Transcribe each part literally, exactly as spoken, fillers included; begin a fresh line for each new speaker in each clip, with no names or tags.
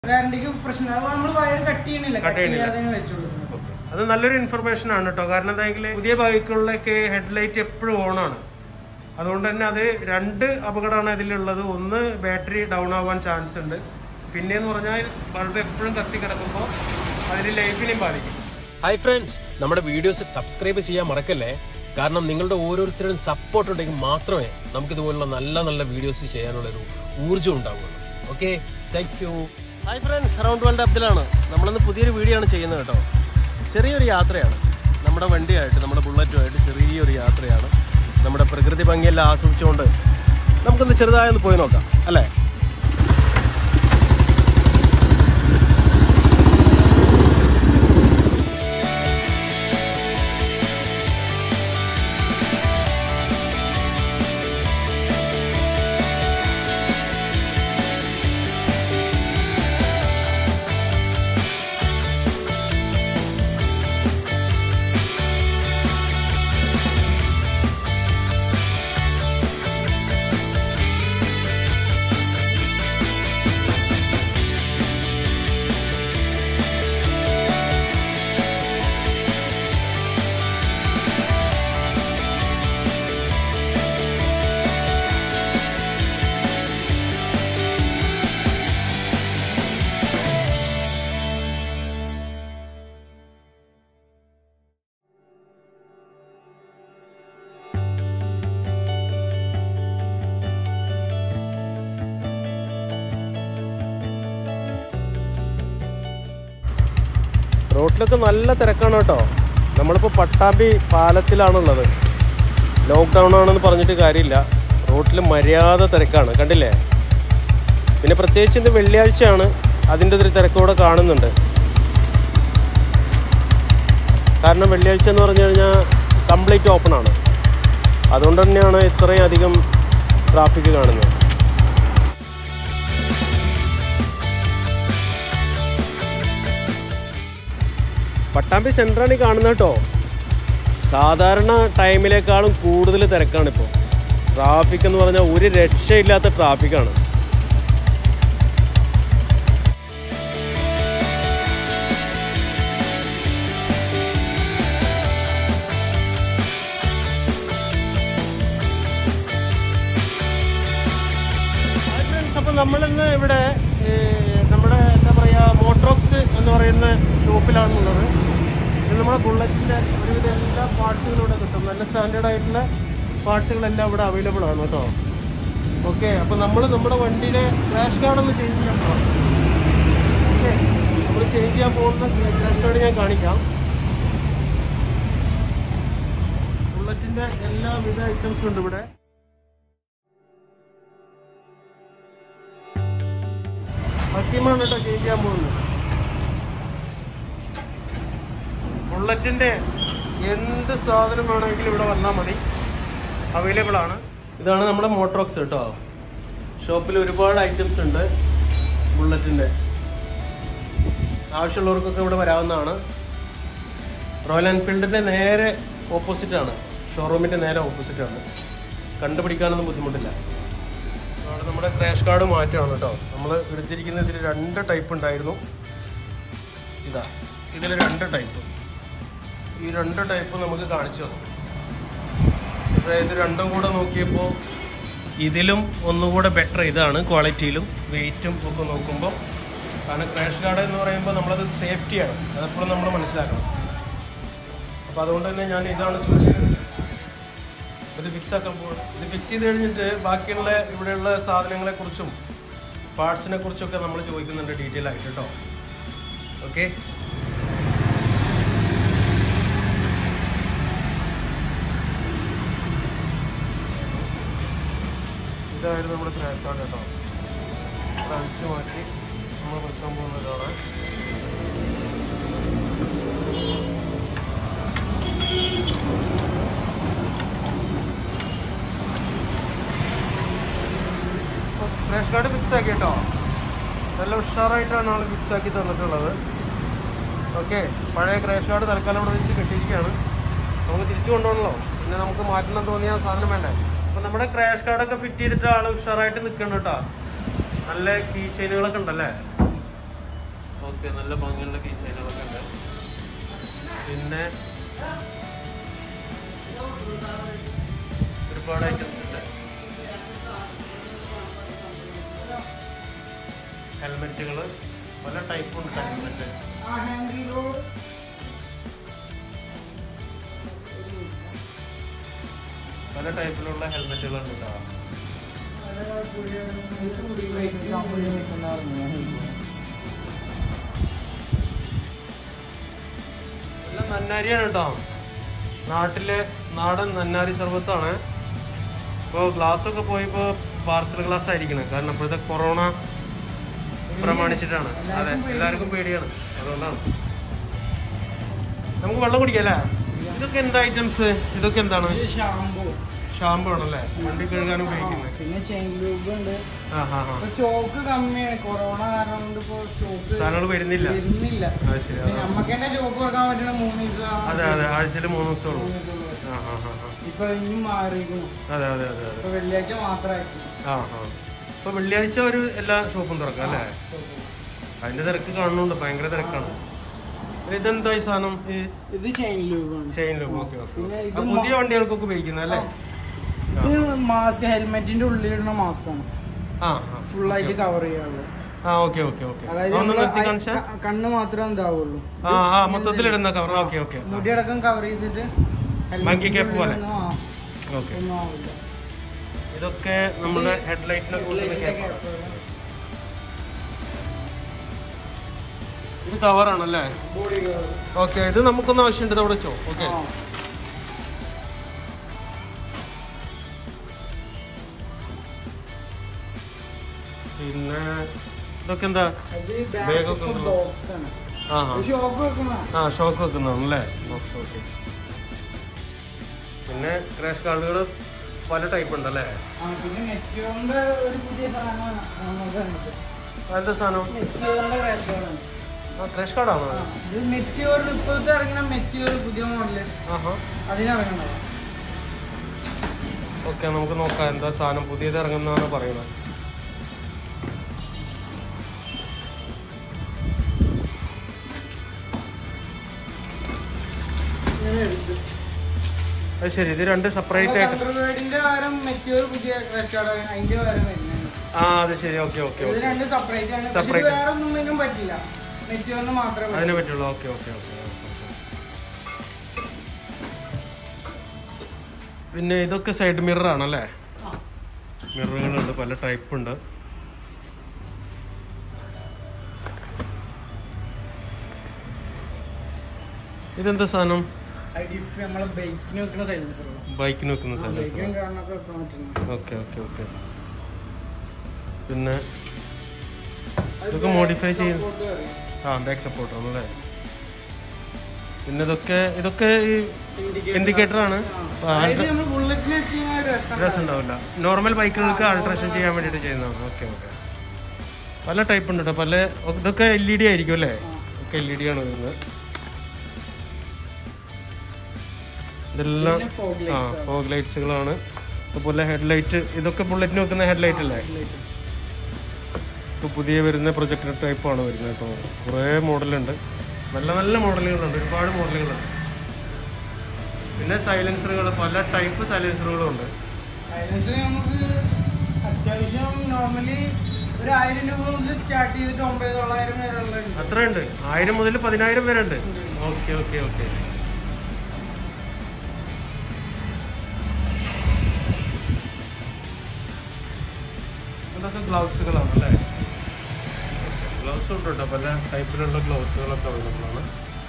ഗ്യാരണ്ടിക്ക് പ്രശ്നം നമ്മൾ wire cut ചെയ്യണില്ല, കട്ട് ചെയ്യാതെ വെച്ചു കൊടുക്കുന്നത്.
അത് നല്ലൊരു ഇൻഫർമേഷൻ ആണ് കേട്ടോ. കാരണം എന്തായെങ്കിൽ പുതിയ ബൈക്കുകളിലൊക്കെ ഹെഡ്ലൈറ്റ് എപ്പോഴും ഓണാണ്. അതുകൊണ്ട് തന്നെ അത് രണ്ട് അപകടമാണ് ഇതിലുള്ളത്. ഒന്ന് ബാറ്ററി ഡൗൺ ആവാൻ ചാൻസ് ഉണ്ട്. പിന്നെയെന്ന് പറഞ്ഞാൽ ബൾബ് എപ്പോഴും കത്തി കിടക്കുമ്പോൾ അതിന് ലൈഫിനെയും ബാധിക്കും.
ഹായ് ഫ്രണ്ട്സ്, നമ്മുടെ വീഡിയോസ് സബ്സ്ക്രൈബ് ചെയ്യാൻ മറക്കല്ലേ. കാരണം നിങ്ങളുടെ ഓരോരുത്തരും സപ്പോർട്ട് ഉണ്ടെങ്കിൽ മാത്രമേ നമുക്കിതുപോലുള്ള നല്ല നല്ല വീഡിയോസ് ചെയ്യാനുള്ളൊരു ഊർജ്ജം ഉണ്ടാവുള്ളൂ. Okay, thank you. Hi friends, around world അബ്ദുലാണ്. നമ്മളിന്ന് പുതിയൊരു വീഡിയോ ആണ് ചെയ്യുന്നത് കേട്ടോ. ചെറിയൊരു യാത്രയാണ് നമ്മുടെ വണ്ടിയായിട്ട്, നമ്മുടെ ബുള്ളറ്റുമായിട്ട് ചെറിയൊരു യാത്രയാണ്. നമ്മുടെ പ്രകൃതി ഭംഗിയെല്ലാം ആസ്വദിച്ചുകൊണ്ട് നമുക്കൊന്ന് ചെറുതായൊന്ന് പോയി നോക്കാം അല്ലേ. റോട്ടിലൊക്കെ നല്ല തിരക്കാണ് കേട്ടോ. നമ്മളിപ്പോൾ പട്ടാമ്പി പാലത്തിലാണുള്ളത്. ലോക്ക്ഡൗൺ ആണെന്ന് പറഞ്ഞിട്ട് കാര്യമില്ല, റോട്ടിൽ മര്യാദ തിരക്കാണ്, കണ്ടില്ലേ. പിന്നെ പ്രത്യേകിച്ച് ഇന്ന് വെള്ളിയാഴ്ചയാണ്, അതിൻ്റെ ഒരു തിരക്കോടെ കാണുന്നുണ്ട്. കാരണം വെള്ളിയാഴ്ച എന്ന് പറഞ്ഞു കഴിഞ്ഞാൽ കംപ്ലീറ്റ് ഓപ്പൺ ആണ്. അതുകൊണ്ട് തന്നെയാണ് ഇത്രയും അധികം ട്രാഫിക് കാണുന്നത്. പട്ടാമ്പി സെൻറ്ററാണ് ഈ കാണുന്നത് കേട്ടോ. സാധാരണ ടൈമിലേക്കാളും കൂടുതൽ തിരക്കാണിപ്പോൾ. ട്രാഫിക് എന്ന് പറഞ്ഞാൽ ഒരു രക്ഷയില്ലാത്ത ട്രാഫിക്കാണ്. അപ്പം നമ്മളിന്ന് ഇവിടെ നമ്മുടെ എന്താ പറയുക മോട്ടോക്സ് എന്ന് പറയുന്ന ഷോപ്പിലാണുള്ളത്. ഇത് നമ്മുടെ ബുള്ളറ്റിൻ്റെ ഒരുവിധ എല്ലാ പാർട്സുകളും ഇവിടെ കിട്ടും. നല്ല സ്റ്റാൻഡേർഡ് ആയിട്ടുള്ള പാർട്സുകളെല്ലാം ഇവിടെ അവൈലബിൾ ആണ് കേട്ടോ. ഓക്കെ, അപ്പോൾ നമ്മൾ നമ്മുടെ വണ്ടിയിലെ ക്രാഷ് കാർഡൊന്ന് ചേഞ്ച് ചെയ്യാൻ പോകാം. ഓക്കെ, നമ്മൾ ചേഞ്ച് ചെയ്യാൻ പോകുന്ന ക്രാഷ് കാർഡ് ഞാൻ കാണിക്കാം. ബുള്ളറ്റിൻ്റെ എല്ലാവിധ ഐറ്റംസും ഉണ്ട് ഇവിടെ. ഹക്കീമാണ് കേട്ടോ ചേഞ്ച് ചെയ്യാൻ പോകുന്നത്. ബുള്ളറ്റിൻ്റെ എന്ത് സാധനം വേണമെങ്കിലും ഇവിടെ വന്നാൽ മതി, അവൈലബിൾ ആണ്. ഇതാണ് നമ്മുടെ മോട്ടോക്സ് കേട്ടോ. ഷോപ്പിൽ ഒരുപാട് ഐറ്റംസ് ഉണ്ട് ബുള്ളറ്റിൻ്റെ. ആവശ്യമുള്ളവർക്കൊക്കെ ഇവിടെ വരാവുന്നതാണ്. റോയൽ എൻഫീൽഡിൻ്റെ നേരെ ഓപ്പോസിറ്റാണ്, ഷോറൂമിൻ്റെ നേരെ ഓപ്പോസിറ്റാണ്. കണ്ടുപിടിക്കാനൊന്നും ബുദ്ധിമുട്ടില്ല. അവിടെ നമ്മുടെ ക്രാഷ് കാർഡ് മാറ്റമാണ് കേട്ടോ. നമ്മൾ എടുത്തിരിക്കുന്ന ഇതിൽ രണ്ട് ടൈപ്പ് ഉണ്ടായിരുന്നു. ഇതാ, ഇതിൽ രണ്ട് ടൈപ്പ്. ഈ രണ്ട് ടൈപ്പ് നമുക്ക് കാണിച്ചു തന്നു. പക്ഷേ ഇത് രണ്ടും കൂടെ നോക്കിയപ്പോൾ ഇതിലും ഒന്നുകൂടെ ബെറ്റർ ഇതാണ്, ക്വാളിറ്റിയിലും വെയിറ്റും ഒക്കെ നോക്കുമ്പോൾ. കാരണം ക്രാഷ് കാർഡ് എന്ന് പറയുമ്പോൾ നമ്മളത് സേഫ്റ്റിയാണ്, അതെപ്പോഴും നമ്മൾ മനസ്സിലാക്കണം. അപ്പോൾ അതുകൊണ്ട് തന്നെ ഞാൻ ഇതാണ് ചൂസ് ചെയ്തത്. ഇത് ഫിക്സ് ആക്കാൻ പോകുന്നത്. ഇത് ഫിക്സ് ചെയ്ത് കഴിഞ്ഞിട്ട് ബാക്കിയുള്ള ഇവിടെയുള്ള സാധനങ്ങളെക്കുറിച്ചും പാർട്സിനെ കുറിച്ചൊക്കെ നമ്മൾ ചോദിക്കുന്നുണ്ട് ഡീറ്റെയിൽ ആയിട്ട് കേട്ടോ. ഓക്കെ, ഇതായിരുന്നു നമ്മുടെ ക്രാഷ് കാർഡ് കേട്ടോ. അത് അഴിച്ച് മാറ്റി നമ്മൾ വെക്കാൻ പോകുന്നതാണ്. ക്രാഷ് കാർഡ് ഫിക്സ് ആക്കി കേട്ടോ. നല്ല ഉഷാറായിട്ടാണ് ആൾ ഫിക്സ് ആക്കി തന്നിട്ടുള്ളത്. ഓക്കെ, പഴയ ക്രാഷ് കാർഡ് തൽക്കാലം ഇവിടെ വെച്ച് കെട്ടിയിരിക്കുകയാണ്. നമുക്ക് തിരിച്ചു കൊണ്ടുപോകണല്ലോ, പിന്നെ നമുക്ക് മാറ്റണം തോന്നിയ സാധനം വേണ്ടേ. അപ്പോൾ നമ്മുടെ ക്രാഷ് കാർഡൊക്കെ ഫിറ്റ് ചെയ്തിട്ട് ആൾ ഉഷാറായിട്ട് നിൽക്കണം കേട്ടോ. നല്ല കീ ചെയിനുകളൊക്കെ ഉണ്ടല്ലേ. ഓക്കെ, നല്ല ഭംഗിയുള്ള ഡിസൈനുകളൊക്കെ ഉണ്ട്. പിന്നെ ഒരുപാട് ഐറ്റംസ് ഉണ്ട്. ഹെൽമെറ്റുകൾ പല ടൈപ്പുണ്ട്. ഹെൽമെറ്റ് പല ടൈപ്പിലുള്ള ഹെൽമെറ്റുകളുണ്ട് കേട്ടോ. എല്ലാം നന്നാരിയാണ് കേട്ടോ. നാട്ടിലെ നാടൻ നന്നാരി സർബത്താണ്. ഇപ്പോൾ ഗ്ലാസ്സൊക്കെ പോയിപ്പോൾ പാർസൽ ഗ്ലാസ് ആയിരിക്കണം. കാരണം ഇപ്പോഴത്തെ കൊറോണ പ്രമാണിച്ചിട്ടാണ്. അതെ, എല്ലാവർക്കും പേടിയാണ്. അതുകൊണ്ടാണ്. നമുക്ക് വെള്ളം കുടിക്കാം അല്ലേ? ഇതൊക്കെ എന്താ ഐറ്റംസ്? ഇതൊക്കെ എന്താണ്?
ഷാമ്പൂ
ഷാമ്പു ആണല്ലേ, വണ്ടി കഴുകാൻ ഉപയോഗിക്കുന്നത്.
പിന്നെ ചെയിൻ ലൂബ് ഉണ്ട്.
ആ ഹാ ഹാ.
സ്റ്റോക്ക് കമ്മിയാണ്. കൊറോണ കാരണം കൊണ്ട് ഇപ്പോ സ്റ്റോക്ക്
സാധനങ്ങൾ വരുന്നില്ല.
വരുന്നില്ല.
അത് ശരി.
നമുക്ക് തന്നെ ഷോപ്പ് വെക്കാൻ പറ്റണ മൂന്ന് ദിവസം.
അതെ അതെ, ആഴ്ചയിൽ മൂന്ന് ദിവസമുള്ളൂ. ആ ഹാ ഹാ ഹാ.
ഇപ്പൊ ഇനിയും മാറിയിരിക്കുന്നു.
അതെ അതെ അതെ അതെ.
ഇപ്പൊ വെള്ളിയാഴ്ച മാത്രമായിരിക്കും.
ആ ഹാ. ഇപ്പൊ വെള്ളിയാഴ്ച ഒരു എല്ലാ ഷോപ്പും തുറക്കാം അല്ലേ? അതിന്റെ തിരക്ക് കാണുന്നുണ്ട്, ഭയങ്കര തിരക്കാണ്. ഇതെന്താ ഈ സാധനം?
ഇത് chain lube.
Chain lube. Okay okay. പുതിയ വണ്ടികൾക്കൊക്കെ ഉപയോഗിക്കുന്നത് അല്ലേ?
ഇത് മാസ്ക്, ഹെൽമെറ്റിന്റെ ഉള്ളിലിടുന്ന മാസ്ക് ആണ്.
ആ
ഫുൾ ആയിട്ട് കവർ ചെയ്യാറുള്ളത്.
ആ ഓക്കെ ഓക്കെ ഓക്കെ.
അതായത് കണ്ണ് മാത്രമേ ഇതാവുള്ളൂ.
ആ ആ മൊത്തത്തിലിടുന്ന കവർ. Okay okay.
മുടിയടക്കം കവർ ചെയ്തിട്ട്
മങ്കി ക്യാപ്പ് പോലെ.
ഓക്കെ. ഒന്നും ആവില്ല.
ഇതൊക്കെ നമ്മുടെ ഹെഡ്ലൈറ്റിനൊക്കെ കൊടുക്കുന്ന ക്യാപ്പാണ്. ഇത് കവറാണല്ലേ? ഓക്കെ. ഇത് നമുക്കൊന്നും ആവശ്യമുണ്ട്, അവിടെ വെച്ചോ. ഓക്കെ. പിന്നെ ഇതൊക്കെ എന്താ? ബാഗൊക്കെ ആ ഷോക്ക് വെക്കുന്നതാണല്ലേ? ഓക്കെ. പിന്നെ ക്രാഷ് കാർഡുകൾ പല ടൈപ്പ് ഉണ്ടല്ലേ? എന്താ സാധനം? ക്രാഷ് കാർഡാണോ?
ഇപ്പോഴത്തെ ഇറങ്ങുന്ന മെറ്റിയോർ പുതിയ മോഡല് അതിനിറങ്ങുന്നത്.
ഓക്കെ, നമുക്ക് നോക്കാം എന്താ സാധനം പുതിയത് ഇറങ്ങുന്നതാണ് പറയുന്നത്. അത് ശരി. ഇത് രണ്ട് സെപ്പറേറ്റ് ആയിട്ട്. ആ അത് ശരി. Okay okay. സെപ്പറേറ്റ് അതിനെ പറ്റുള്ളൂ. Okay okay okay. പിന്നെ ഇതൊക്കെ സൈഡ് മിറർ ആണല്ലേ? മിററുകളുണ്ട്, പല ടൈപ്പ് ഉണ്ട്. ഇതെന്താ സാധനം? ബൈക്കിന് വെക്കുന്ന സൈലൻസർ. Okay okay okay. പിന്നെ ഇതൊക്കെ മോഡിഫൈ ചെയ്യുന്ന ആ ബാക്ക് സപ്പോർട്ടർ ആണല്ലേ? പിന്നെ ഇതൊക്കെ ഇതൊക്കെ ഈ ഇൻഡിക്കേറ്റർ ആണ്. രസം ഉണ്ടാവില്ല. നോർമൽ ബൈക്കുകൾക്ക് ആൾട്രേഷൻ ചെയ്യാൻ വേണ്ടിയിട്ട് ചെയ്യുന്നതാണ്. Okay okay. പല ടൈപ്പ് ഉണ്ട് കേട്ടോ. പല ഇതൊക്കെ എൽ ഇ ഡി ആയിരിക്കും അല്ലേ? ഒക്കെ എൽ ഇ ഡി ആണ് വരുന്നത്. ഇതെല്ലാം ആ ഫോഗ് ലൈറ്റ്സുകളാണ്. അതുപോലെ ഹെഡ്ലൈറ്റ്. ഇതൊക്കെ ബുള്ളറ്റിന് വെക്കുന്ന ഹെഡ്ലൈറ്റ് അല്ലേ? ഇപ്പോൾ പുതിയ വരുന്ന പ്രൊജക്ടർ ടൈപ്പാണ് വരുന്നത് കേട്ടോ. കുറേ മോഡലുണ്ട്, നല്ല നല്ല മോഡലുകളുണ്ട്, ഒരുപാട് മോഡലുകളുണ്ട്. പിന്നെ സൈലൻസറുകൾ, പല ടൈപ്പ് സൈലൻസറുകളും ഉണ്ട്.
സൈലൻസർ നമുക്ക് അത്യാവശ്യം നോർമലി ഒരു ആയിരം രൂപ മുതൽ സ്റ്റാർട്ട് ചെയ്തിട്ട് ഒമ്പത് തൊള്ളായിരം വരെ
അത്രയുണ്ട്. ആയിരം മുതൽ പതിനായിരം വരെ ഉണ്ട്. Okay okay okay. ഇതൊക്കെ ഗ്ലൗസുകളാണ് അല്ലേ? ഗ്ലൗസ് ഉണ്ട് കേട്ടോ. പല ടൈപ്പിലുള്ള ഗ്ലൗസുകളൊക്കെ അവൈലബിൾ ആണ്.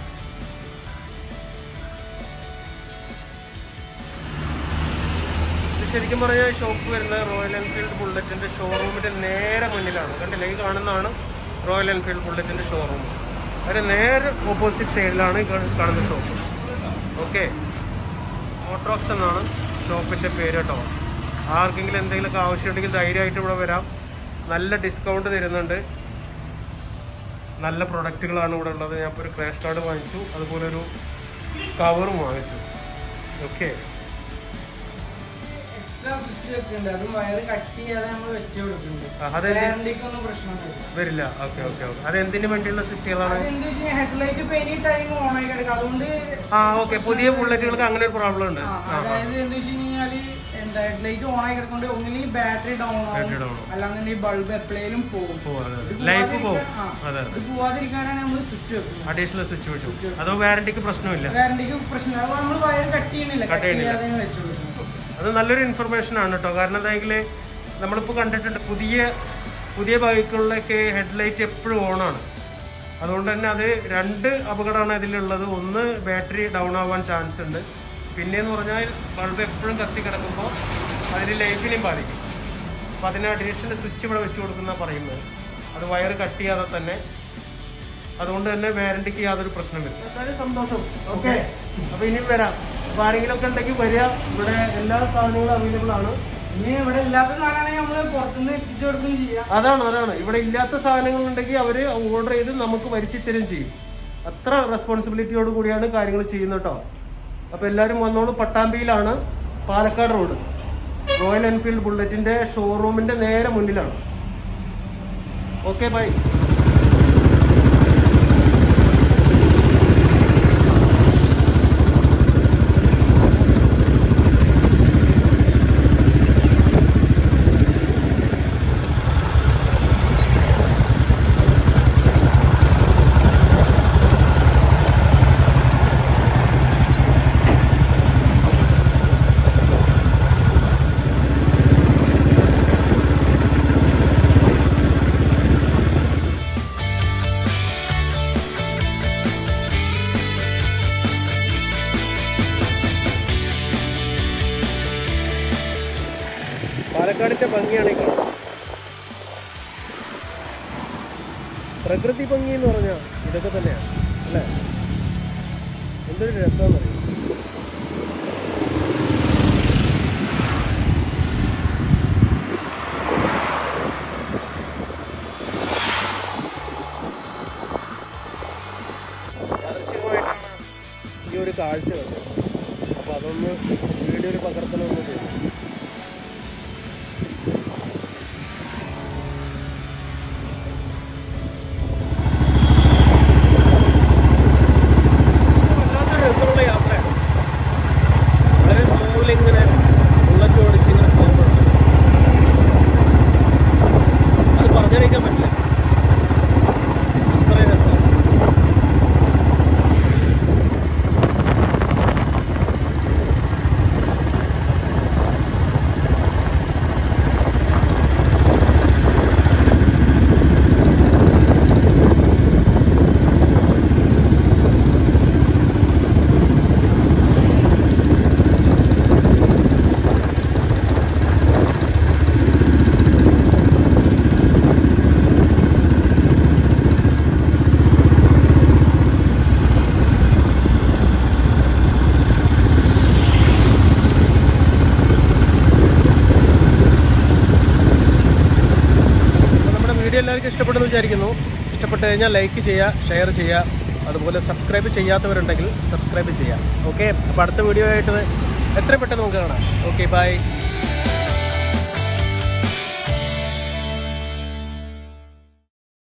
ഇത് ശരിക്കും പറഞ്ഞാൽ ഷോപ്പ് വരുന്നത് റോയൽ എൻഫീൽഡ് ബുള്ളറ്റിന്റെ ഷോറൂമിന്റെ നേരെ മുന്നിലാണ്. കണ്ടില്ലേ? ഈ കാണുന്നതാണ് റോയൽ എൻഫീൽഡ് ബുള്ളറ്റിന്റെ ഷോറൂം. അതിന്റെ നേരെ ഓപ്പോസിറ്റ് സൈഡിലാണ് കാണുന്ന ഷോപ്പ്. ഓക്കെ. മോട്ടോറോക്സ് എന്നാണ് ഷോപ്പിന്റെ പേര് കേട്ടോ. ആർക്കെങ്കിലും എന്തെങ്കിലുമൊക്കെ ആവശ്യമുണ്ടെങ്കിൽ ധൈര്യമായിട്ട് ഇവിടെ വരാം. നല്ല ഡിസ്കൗണ്ട് തരുന്നുണ്ട്. നല്ല പ്രൊഡക്റ്റുകളാണ് ഇവിടെ ഉള്ളത്. ഞാൻ ഇപ്പോൾ ഒരു ക്രാഷ് കാർഡ് വാങ്ങിച്ചു, അതുപോലെ ഒരു കവറും വാങ്ങിച്ചു. ഓക്കെ.
എക്സ്ട്രാ സ്വിച്ച് വെക്കുന്നുണ്ട്, അതും വയറ് കട്ട് ചെയ്യാതെ നമ്മൾ വെച്ച് കൊടുക്കുന്നുണ്ട്. ഗ്യാരണ്ടിക്കൊന്നും പ്രശ്നം
വരില്ല. Okay okay okay. അത് എന്തിനു വേണ്ടിയുള്ള സ്വിച്ചുകളാണ്?
ഹെഡ്ലൈറ്റ് ഇപ്പൊ എനി ടൈം ഓൺ ആയി കിടക്കും, അതുകൊണ്ട്.
ആ ഓക്കെ. പുതിയ ബുള്ളറ്റുകൾക്ക് അങ്ങനെ ഒരു പ്രോബ്ലം ഉണ്ട്.
അതായത് എന്താ വെച്ച് കഴിഞ്ഞാല് എന്താ ഹെഡ്ലൈറ്റ് ഓൺ ആയി കിടക്കൊണ്ട് ഒന്നിൽ ബാറ്ററി ഡൗൺ ആവും, അല്ലാന്നുണ്ടെങ്കിൽ ബൾബ് എപ്പോഴേലും പോകും,
ലൈഫ് പോകും.
ഇത് പോവാതിരിക്കാനാണ് നമ്മൾ സ്വിച്ച് വെക്കുന്നത്,
അഡീഷണൽ സ്വിച്ച് വെച്ചു. അതോ വാറണ്ടിക്ക് പ്രശ്നമില്ല?
വാറണ്ടിക്ക് പ്രശ്നമില്ല, അപ്പൊ നമ്മൾ വയർ കട്ട് ചെയ്യണില്ല, കട്ട് ചെയ്യാതെ വെച്ചു കൊടുക്കുന്നത്.
അത് നല്ലൊരു ഇൻഫർമേഷൻ ആണ് കേട്ടോ. കാരണം എന്തായെങ്കിൽ നമ്മളിപ്പോൾ കണ്ടിട്ടുണ്ട് പുതിയ പുതിയ ബൈക്കുകളിലൊക്കെ ഹെഡ്ലൈറ്റ് എപ്പോഴും ഓണാണ്. അതുകൊണ്ട് തന്നെ അത് രണ്ട് അപകടമാണ് ഇതിലുള്ളത്. ഒന്ന് ബാറ്ററി ഡൗൺ ആവാൻ ചാൻസ് ഉണ്ട്, പിന്നെയെന്ന് പറഞ്ഞാൽ ബൾബ് എപ്പോഴും കത്തി കിടക്കുമ്പോൾ അതിന് ലൈഫിനെയും ബാധിക്കും. അപ്പോൾ അതിന് അഡീഷണൽ സ്വിച്ച് ഇവിടെ വെച്ച് കൊടുക്കുന്ന പറയുന്നത് അത് വയർ കട്ട് ചെയ്യാതെ തന്നെ. അതുകൊണ്ട് തന്നെ വാറണ്ടിക്ക് യാതൊരു പ്രശ്നം വരും. വളരെ സന്തോഷം. ഓക്കെ, അപ്പോൾ ഇനിയും വരാം. അപ്പോൾ ആരെങ്കിലും ഒക്കെ ഉണ്ടെങ്കിൽ വരിക. ഇവിടെ എല്ലാ സാധനങ്ങളും അവൈലബിൾ ആണ്.
ഇനി ഇവിടെ ഇല്ലാത്ത സാധനമാണെങ്കിൽ നമ്മൾ പുറത്തുനിന്ന് എത്തിച്ചു കൊടുക്കുകയും ചെയ്യാം.
അതാണ് അതാണ് ഇവിടെ ഇല്ലാത്ത സാധനങ്ങൾ ഉണ്ടെങ്കിൽ അവർ ഓർഡർ ചെയ്ത് നമുക്ക് വരുത്തി തരും ചെയ്യും. അത്ര റെസ്പോൺസിബിലിറ്റിയോട് കൂടിയാണ് കാര്യങ്ങൾ ചെയ്യുന്നത് കേട്ടോ. അപ്പോൾ എല്ലാവരും വന്നോളൂ. പട്ടാമ്പിയിലാണ്, പാലക്കാട് റോഡ്, റോയൽ എൻഫീൽഡ് ബുള്ളറ്റിൻ്റെ ഷോറൂമിൻ്റെ നേരെ മുന്നിലാണ്. Okay, bye. പാലക്കാടിന്റെ ഭംഗിയാണ് ഈ കാണുന്നത്. പ്രകൃതി ഭംഗി എന്ന് പറഞ്ഞാൽ ഇതൊക്കെ തന്നെയാണ് അല്ലേ? എന്തൊരു രസമാണെന്ന് അറിയാം. യാദൃശ്ചികമായിട്ടാണ് ഈ ഒരു കാഴ്ച കണ്ടത്. അപ്പോൾ അതൊന്ന് വീഡിയോയിൽ പകർത്തണമെന്ന് തോന്നി. എല്ലാവർക്കും ഇഷ്ടപ്പെടുന്നു വിചാരിക്കുന്നു. ഇഷ്ടപ്പെട്ട് കഴിഞ്ഞാൽ ലൈക്ക് ചെയ്യുക, ഷെയർ ചെയ്യുക, അതുപോലെ സബ്സ്ക്രൈബ് ചെയ്യാത്തവരുണ്ടെങ്കിൽ സബ്സ്ക്രൈബ് ചെയ്യുക. ഓക്കെ, അപ്പോൾ അടുത്ത വീഡിയോ ആയിട്ട് എത്രയും പെട്ടെന്ന് നമുക്ക് കാണാം. Okay, by.